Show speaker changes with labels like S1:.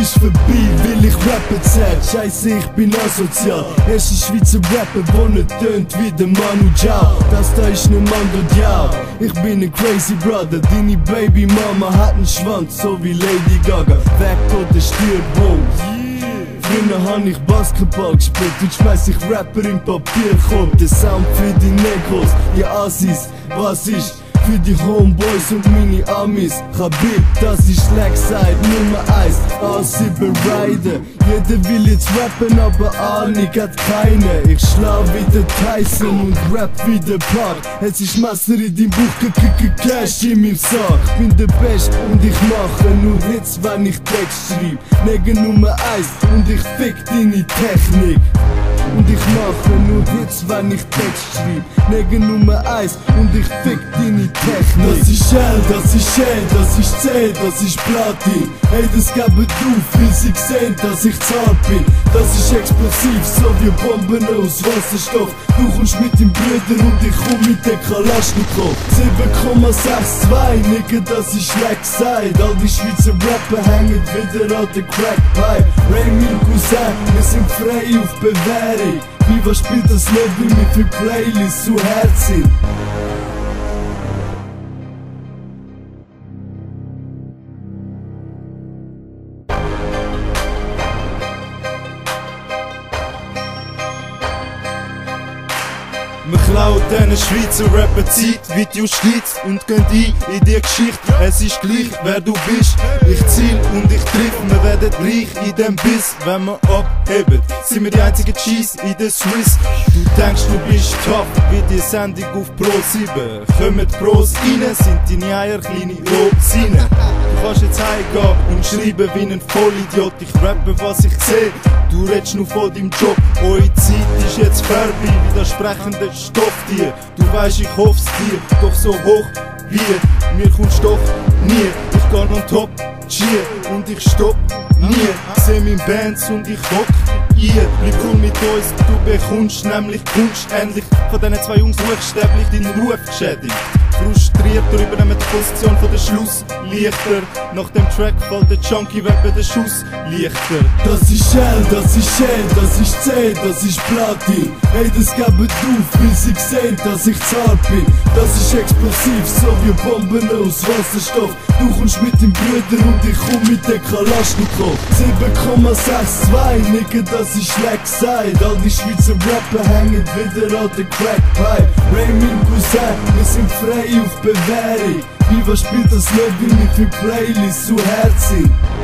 S1: ist vorbei, weil ich rappen zählt. Scheisse, ich bin asozial. Erste Schweizer Rapper, wo nicht tönt wie der Manu Chao. Das da ist ne Mando Diao. Ich bin ne crazy brother. Deine Baby Mama hat einen Schwanz, so wie Lady Gaga. Weg oder stirb, Bro. Früher hab ich Basketball gespielt, und schmeiß ich Rapper im Papierkorb. Der Sound für die Negros, die Assis, was ist? Für die Homeboys und meine Amis. Khabib, das ist Lecside Nummer 1. A7 Rider. Jeder will jetzt rappen, aber Ahnung hat keine. Ich schlau wie der Tyson und rap wie der Park. Es ist Messer in deinem Buch, Cash in meinem Sack. Ich bin der Best und ich mache nur Hits, wenn ich Text schreib. Nigga Nummer 1 und ich fick deine Technik. Und ich mache nur Hits, wenn ich Text schreib. Nigga Nummer 1 und ich fick deine Technik. Das ist L, das ist Shell, das ist C, das ist Platin. Ey, das geben auf, weil sie sehen, dass ich zart bin. Das ist explosiv, so wie Bomben aus Wasserstoff. Du kommst mit dem Brüder und ich komm mit der Kalaschnikow. 7,62, Nigga, das ist Lecside. All die Schweizer Rapper hängen wieder an der Crackpipe. Raymondo Cousin, wir sind frei auf Bewährung. Viva spielt das Leben mit viel Playlists zu Herzen.
S2: Wir klauen diesen Schweizer Rapper Zeit wie die Justiz und gehen ein in die Geschichte. Es ist gleich, wer du bist. Ich ziel und ich triff, wir werden reich in dem Biss. Wenn wir abheben, sind wir die einzigen Cheese in der Swiss. Du denkst, du bist tough, wie die Sendung auf Pro 7. Kommen Pros rein, sind deine Eier kleine Rosinen. Du kannst jetzt heimgehen und schreiben wie ein Vollidiot. Ich rappe, was ich seh, du redest nur von deinem Job. Eure Zeit ist jetzt vorbei, wie das sprechende Stofftier. Du weisst, ich hoff's dir, doch so hoch wie mir kommst doch nie. Ich geh on top, cheer und ich stopp nie. Seh mein Bands und ich hock ihr. Bleib cool mit uns, du bekommst nämlich Kunst. Endlich von diesen zwei Jungs buchstäblich deinen Ruf geschädigt. Frustriert, übernehmen die Position von der Schlusslichter. Nach dem Track fällt der Junkie weg bei den Schusslichter.
S1: Das ist L, das ist Shell, das ist C, das ist Platin. Ey, das geben auf, weil sie sehen, dass ich zart bin. Das ist explosiv, so wie Bomben aus Wasserstoff. Du kommst mit dem Brüder und ich komm mit der Kalaschnikow. 7,62, Nigga, das ist Lecside. All die Schweizer Rapper hängen wieder an der Crackpipe. Raymondo Cousin, wir sind frei auf Bewährung. Viva spielt das Leben mit viel Playlists zu Herzen.